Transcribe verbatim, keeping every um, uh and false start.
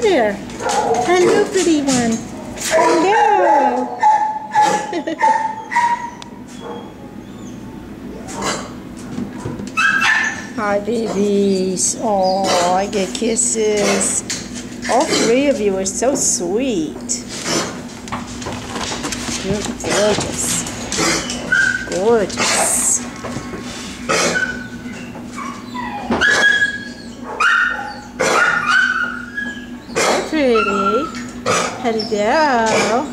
there. Hello, pretty one. Hello. Hi, babies. Oh, I get kisses. All three of you are so sweet. You're gorgeous. Gorgeous. Hi, pretty. Hello.